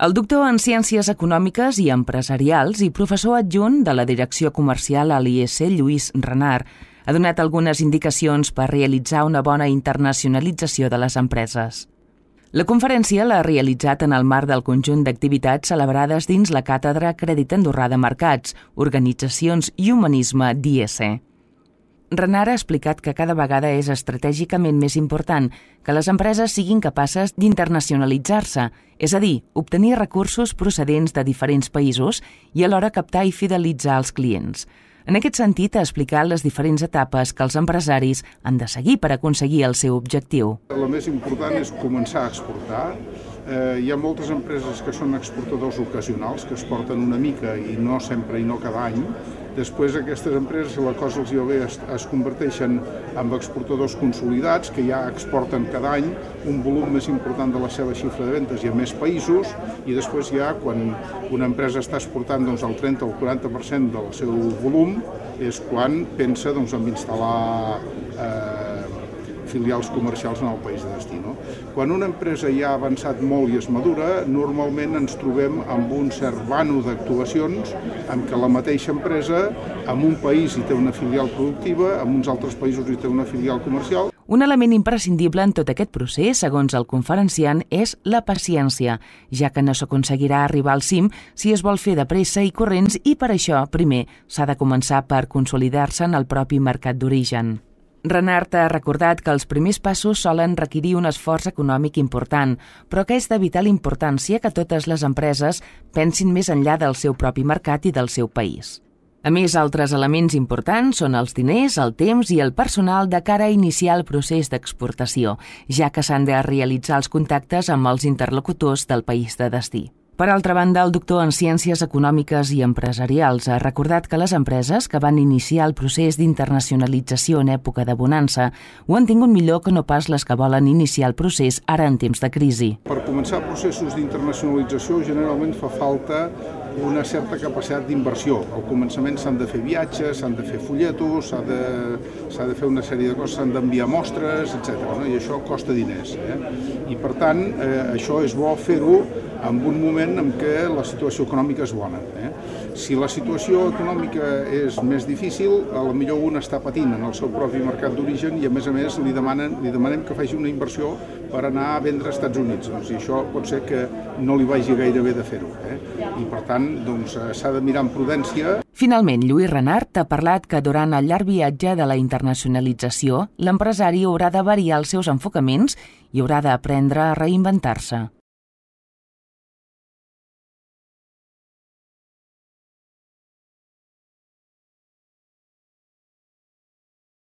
El doctor en Ciències Econòmiques i Empresarials i professor adjunt de la Direcció Comercial a l'IES, Lluís Renart, ha donat algunes indicacions per realitzar una bona internacionalització de les empreses. La conferència l'ha realitzat en el marc del conjunt d'activitats celebrades dins la Càtedra Crèdit Andorrà de Mercats, Organitzacions i Humanisme d'IES. Renart ha explicat que cada vegada és estratègicament més important que les empreses siguin capaces d'internacionalitzar-se, és a dir, obtenir recursos procedents de diferents països i alhora captar i fidelitzar els clients. En aquest sentit, ha explicat les diferents etapes que els empresaris han de seguir per aconseguir el seu objectiu. La més important és començar a exportar. Hi ha moltes empreses que són exportadors ocasionals, que exporten una mica i no sempre i no cada any. Després aquestes empreses, si la cosa els va bé, es converteixen en exportadors consolidats, que ja exporten cada any un volum més important de la seva xifra de ventes i a més països, i després ja quan una empresa està exportant el 30 o el 40% del seu volum és quan pensa en instal·lar filials comercials en el país de destí. Quan una empresa ja ha avançat molt i és madura, normalment ens trobem amb un cert vano d'actuacions en què la mateixa empresa en un país hi té una filial productiva, en uns altres països hi té una filial comercial. Un element imprescindible en tot aquest procés, segons el conferenciant, és la paciència, ja que no s'aconseguirà arribar al cim si es vol fer de pressa i corrents i per això, primer, s'ha de començar per consolidar-se en el propi mercat d'origen. Renart ha recordat que els primers passos solen requerir un esforç econòmic important, però que és de vital importància que totes les empreses pensin més enllà del seu propi mercat i del seu país. A més, altres elements importants són els diners, el temps i el personal de cara a iniciar el procés d'exportació, ja que s'han de realitzar els contactes amb els interlocutors del país de destí. Per altra banda, el doctor en Ciències Econòmiques i Empresarials ha recordat que les empreses que van iniciar el procés d'internacionalització en època de bonança ho han tingut millor que no pas les que volen iniciar el procés ara en temps de crisi. Per començar processos d'internacionalització generalment fa falta una certa capacitat d'inversió. Al començament s'han de fer viatges, s'han de fer folletos, s'ha de fer una sèrie de coses, s'han d'enviar mostres, etc. I això costa diners. I per tant, això és bo fer-ho en un moment en què la situació econòmica és bona. Si la situació econòmica és més difícil, potser un està patint en el seu propi mercat d'origen i a més li demanem que faci una inversió per anar a vendre als Estats Units. I això pot ser que no li vagi gaire bé de fer-ho. I per tant, s'ha de mirar amb prudència. Finalment, Lluís Renart ha parlat que durant el llarg viatge de la internacionalització, l'empresari haurà de variar els seus enfocaments i haurà d'aprendre a reinventar-se.